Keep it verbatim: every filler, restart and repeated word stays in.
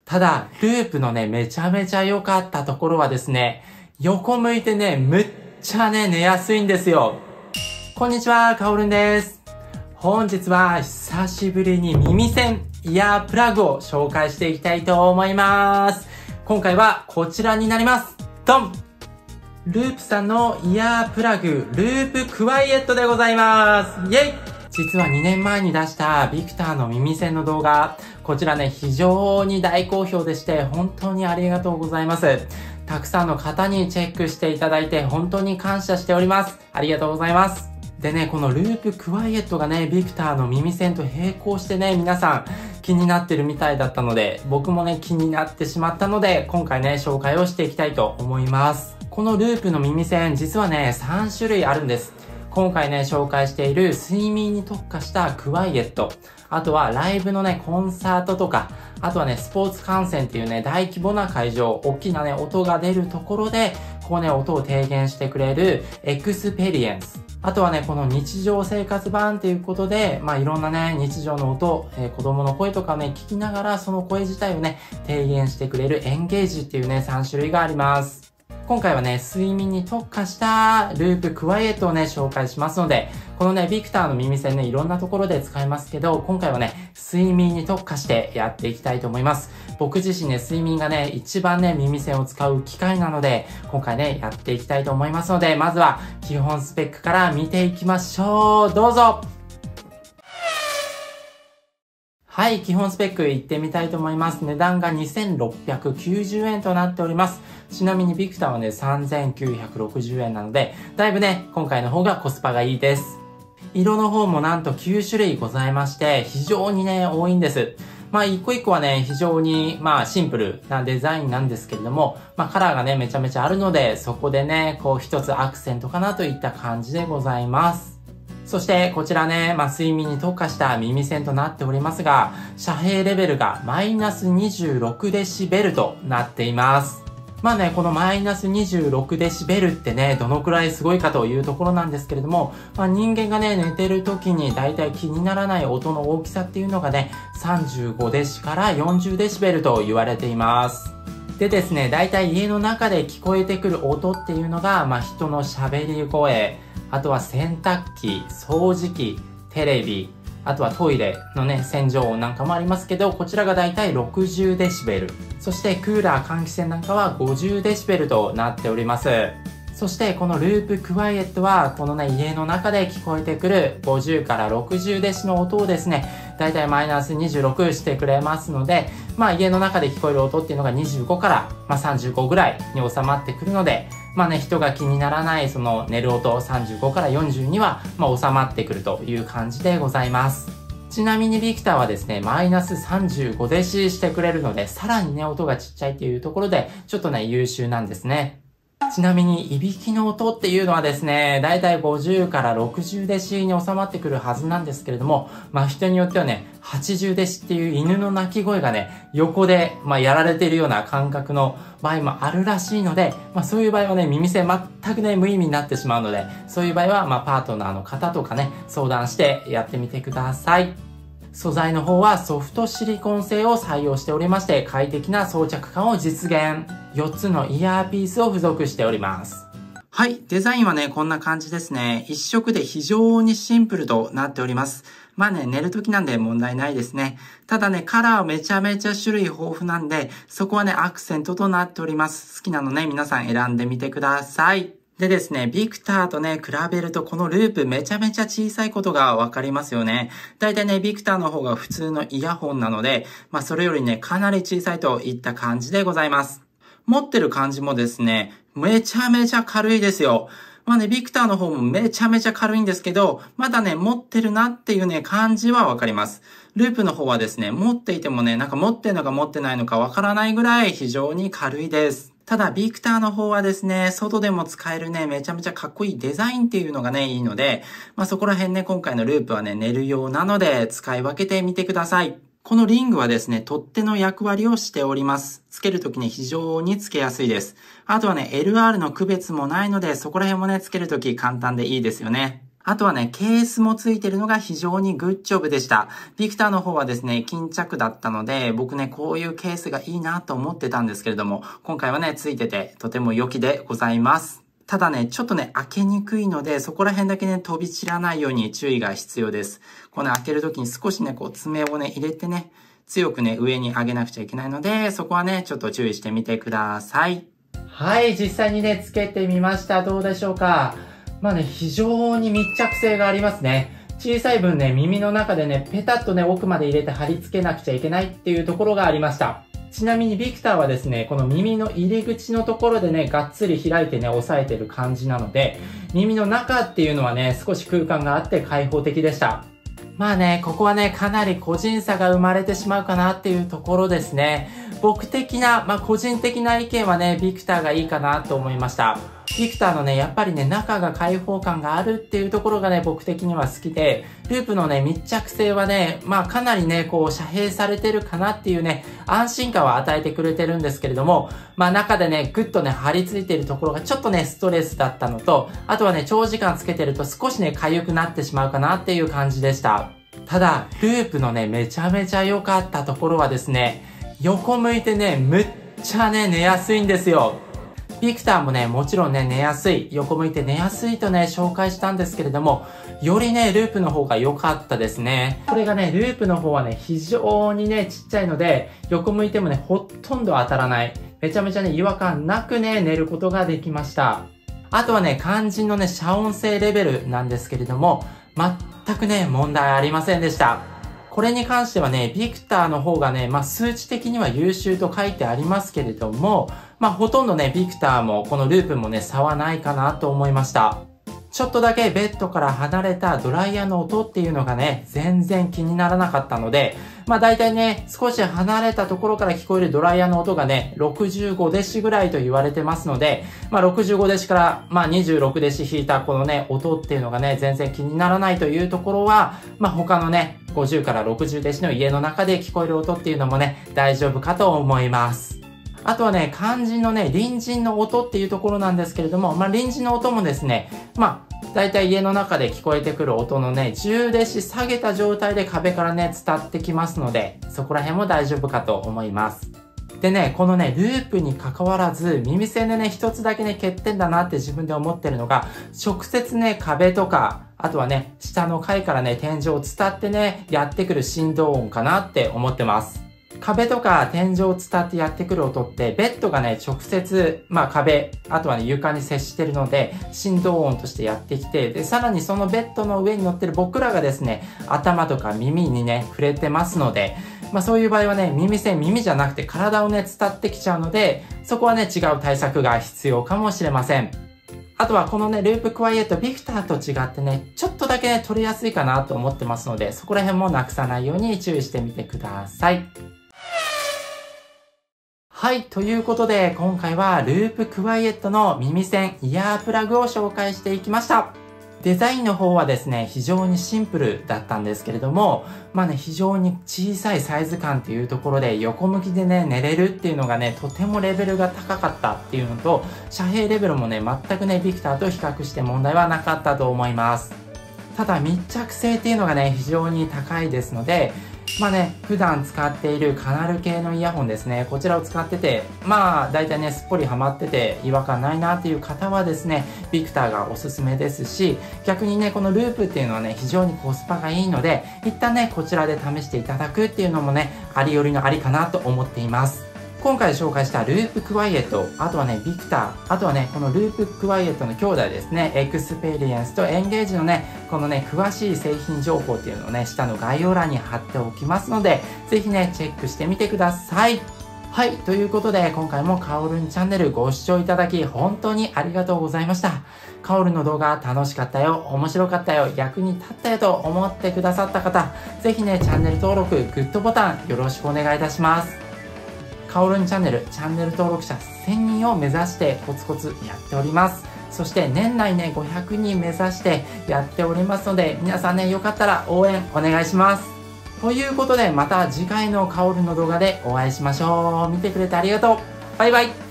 ただ、ループのね、めちゃめちゃ良かったところはですね、横向いてね、むっちゃね、寝やすいんですよ。こんにちは、かおるんです。本日は久しぶりに耳栓、イヤープラグを紹介していきたいと思います。今回はこちらになります。ドン！ループさんのイヤープラグ、ループクワイエットでございます。イェイ！実はにねんまえに出したビクターの耳栓の動画、こちらね、非常に大好評でして本当にありがとうございます。たくさんの方にチェックしていただいて本当に感謝しております。ありがとうございます。でね、このループクワイエットがね、ビクターの耳栓と並行してね、皆さん気になってるみたいだったので、僕もね、気になってしまったので、今回ね、紹介をしていきたいと思います。このループの耳栓、実はね、さんしゅるいあるんです。今回ね、紹介している睡眠に特化したクワイエット。あとはライブのね、コンサートとか、あとはね、スポーツ観戦っていうね、大規模な会場、大きなね、音が出るところで、こうね、音を低減してくれるエクスペリエンス。あとはね、この日常生活版っていうことで、まあいろんなね、日常の音、えー、子供の声とかね、聞きながら、その声自体をね、低減してくれるエンゲージっていうね、さんしゅるいがあります。今回はね、睡眠に特化したループクワイエットをね、紹介しますので、このね、ビクターの耳栓ね、いろんなところで使えますけど、今回はね、睡眠に特化してやっていきたいと思います。僕自身ね、睡眠がね、一番ね、耳栓を使う機会なので、今回ね、やっていきたいと思いますので、まずは基本スペックから見ていきましょう。どうぞ！はい、基本スペックいってみたいと思います。値段がにせんろっぴゃくきゅうじゅうえんとなっております。ちなみにビクターはね、さんぜんきゅうひゃくろくじゅうえんなので、だいぶね、今回の方がコスパがいいです。色の方もなんときゅうしゅるいございまして、非常にね、多いんです。まあ、一個一個はね、非常に、まあ、シンプルなデザインなんですけれども、まあ、カラーがね、めちゃめちゃあるので、そこでね、こう一つアクセントかなといった感じでございます。そしてこちらね、まあ、睡眠に特化した耳栓となっておりますが、遮蔽レベルがマイナスにじゅうろくデシベルとなっています。まあね、このマイナスにじゅうろくデシベルってね、どのくらいすごいかというところなんですけれども、まあ、人間がね、寝てる時にだいたい気にならない音の大きさっていうのがね、さんじゅうごデシからよんじゅうデシベルと言われています。でですね、だいたい家の中で聞こえてくる音っていうのが、まあ、人の喋り声、あとは洗濯機、掃除機、テレビ、あとはトイレのね、洗浄音なんかもありますけど、こちらがだいたいろくじゅうデシベル。そしてクーラー換気扇なんかはごじゅうデシベルとなっております。そしてこのループクワイエットは、このね、家の中で聞こえてくるごじゅうからろくじゅうデシの音をですね、だいたいマイナスにじゅうろくしてくれますので、まあ家の中で聞こえる音っていうのがにじゅうごから、まあ、さんじゅうごぐらいに収まってくるので、まあね、人が気にならないその寝る音さんじゅうごからよんじゅうには、まあ収まってくるという感じでございます。ちなみにビクターはですね、マイナスさんじゅうごデシしてくれるので、さらにね、音がちっちゃいっていうところで、ちょっとね、優秀なんですね。ちなみに、いびきの音っていうのはですね、だいたいごじゅうからろくじゅうデシに収まってくるはずなんですけれども、まあ人によってはね、はちじゅうデシっていう犬の鳴き声がね、横で、まあやられているような感覚の場合もあるらしいので、まあそういう場合はね、耳栓全くね、無意味になってしまうので、そういう場合は、まあパートナーの方とかね、相談してやってみてください。素材の方はソフトシリコン製を採用しておりまして、快適な装着感を実現。よっつのイヤーピースを付属しております。はい、デザインはね、こんな感じですね。一色で非常にシンプルとなっております。まあね、寝る時なんで問題ないですね。ただね、カラーはめちゃめちゃ種類豊富なんで、そこはね、アクセントとなっております。好きなのね、皆さん選んでみてください。でですね、ビクターとね、比べるとこのループめちゃめちゃ小さいことがわかりますよね。だいたいね、ビクターの方が普通のイヤホンなので、まあそれよりね、かなり小さいといった感じでございます。持ってる感じもですね、めちゃめちゃ軽いですよ。まあね、ビクターの方もめちゃめちゃ軽いんですけど、まだね、持ってるなっていうね、感じはわかります。ループの方はですね、持っていてもね、なんか持ってるのか持ってないのかわからないぐらい非常に軽いです。ただ、ビクターの方はですね、外でも使えるね、めちゃめちゃかっこいいデザインっていうのがね、いいので、まあそこら辺ね、今回のループはね、寝る用なので、使い分けてみてください。このリングはですね、取っ手の役割をしております。つけるときに非常につけやすいです。あとはね、エルアール の区別もないので、そこら辺もね、つけるとき簡単でいいですよね。 あとはね、ケースもついてるのが非常にグッジョブでした。ビクターの方はですね、巾着だったので、僕ね、こういうケースがいいなと思ってたんですけれども、今回はね、ついててとても良きでございます。ただね、ちょっとね、開けにくいので、そこら辺だけね、飛び散らないように注意が必要です。この開けるときに少しね、こう爪をね、入れてね、強くね、上に上げなくちゃいけないので、そこはね、ちょっと注意してみてください。はい、実際にね、つけてみました。どうでしょうか。まあね、非常に密着性がありますね。小さい分ね、耳の中でね、ペタッとね、奥まで入れて貼り付けなくちゃいけないっていうところがありました。ちなみにビクターはですね、この耳の入り口のところでね、がっつり開いてね、押さえてる感じなので、耳の中っていうのはね、少し空間があって開放的でした。まあね、ここはね、かなり個人差が生まれてしまうかなっていうところですね。僕的な、まあ個人的な意見はね、ビクターがいいかなと思いました。ビクターのね、やっぱりね、中が開放感があるっていうところがね、僕的には好きで、ループのね、密着性はね、まあかなりね、こう、遮蔽されてるかなっていうね、安心感は与えてくれてるんですけれども、まあ中でね、ぐっとね、張り付いてるところがちょっとね、ストレスだったのと、あとはね、長時間つけてると少しね、痒くなってしまうかなっていう感じでした。ただ、ループのね、めちゃめちゃ良かったところはですね、横向いてね、むっちゃね、寝やすいんですよ。ビクターもね、もちろんね、寝やすい、横向いて寝やすいとね、紹介したんですけれども、よりね、ループの方が良かったですね。これがね、ループの方はね、非常にね、ちっちゃいので、横向いてもね、ほとんど当たらない。めちゃめちゃね、違和感なくね、寝ることができました。あとはね、肝心のね、遮音性レベルなんですけれども、全くね、問題ありませんでした。これに関してはね、ビクターの方がね、まあ数値的には優秀と書いてありますけれども、まあほとんどね、ビクターもこのループもね、差はないかなと思いました。ちょっとだけベッドから離れたドライヤーの音っていうのがね、全然気にならなかったので、まあ大体ね、少し離れたところから聞こえるドライヤーの音がね、ろくじゅうごデシぐらいと言われてますので、まあろくじゅうごデシからまあにじゅうろくデシ引いたこのね、音っていうのがね、全然気にならないというところは、まあ他のね、ごじゅうからろくじゅうデシの家の中で聞こえる音っていうのもね、大丈夫かと思います。あとはね、肝心のね、隣人の音っていうところなんですけれども、まあ隣人の音もですね、まあ、だいたい家の中で聞こえてくる音のね、じゅうデシ下げた状態で壁からね、伝ってきますので、そこら辺も大丈夫かと思います。でね、このね、ループに関わらず、耳栓でね、一つだけね、欠点だなって自分で思ってるのが、直接ね、壁とか、あとはね、下の階からね、天井を伝ってね、やってくる振動音かなって思ってます。壁とか天井を伝ってやってくる音って、ベッドがね、直接、まあ壁、あとはね、床に接してるので、振動音としてやってきて、で、さらにそのベッドの上に乗ってる僕らがですね、頭とか耳にね、触れてますので、まあそういう場合はね、耳栓、耳じゃなくて体をね、伝ってきちゃうので、そこはね、違う対策が必要かもしれません。あとはこのね、ループクワイエット、ビクターと違ってね、ちょっとだけね、取りやすいかなと思ってますので、そこら辺もなくさないように注意してみてください。はい。ということで、今回はループクワイエットの耳栓イヤープラグを紹介していきました。デザインの方はですね、非常にシンプルだったんですけれども、まあね、非常に小さいサイズ感っていうところで横向きでね、寝れるっていうのがね、とてもレベルが高かったっていうのと、遮蔽レベルもね、全くね、ビクターと比較して問題はなかったと思います。ただ密着性っていうのがね、非常に高いですので、まあね、普段使っているカナル系のイヤホンですね。こちらを使ってて、まあ、だいたいね、すっぽりハマってて違和感ないなっていう方はですね、ビクターがおすすめですし、逆にね、このループっていうのはね、非常にコスパがいいので、一旦ね、こちらで試していただくっていうのもね、ありよりのありかなと思っています。今回紹介したループクワイエット、あとはね、ビクター、あとはね、このループクワイエットの兄弟ですね、エクスペリエンスとエンゲージのね、このね、詳しい製品情報っていうのをね、下の概要欄に貼っておきますので、ぜひね、チェックしてみてください。はい、ということで、今回もカオルンチャンネルご視聴いただき、本当にありがとうございました。カオルンの動画楽しかったよ、面白かったよ、役に立ったよと思ってくださった方、ぜひね、チャンネル登録、グッドボタンよろしくお願いいたします。カオルンチャンネル、チャンネル登録者せんにんを目指してコツコツやっております。そして年内ね、ごひゃくにん目指してやっておりますので、皆さんね、よかったら応援お願いします。ということで、また次回のカオルンの動画でお会いしましょう。見てくれてありがとう。バイバイ。